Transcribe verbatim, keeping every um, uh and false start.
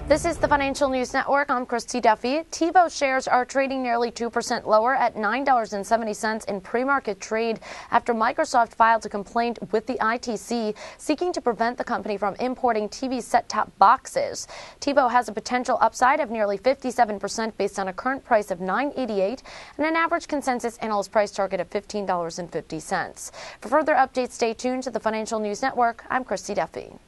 This is the Financial News Network. I'm Christy Duffy. TiVo shares are trading nearly two percent lower at nine dollars and seventy cents in pre-market trade after Microsoft filed a complaint with the I T C seeking to prevent the company from importing T V set-top boxes. TiVo has a potential upside of nearly fifty-seven percent based on a current price of nine eighty-eight and an average consensus analyst price target of fifteen dollars and fifty cents. For further updates, stay tuned to the Financial News Network. I'm Christy Duffy.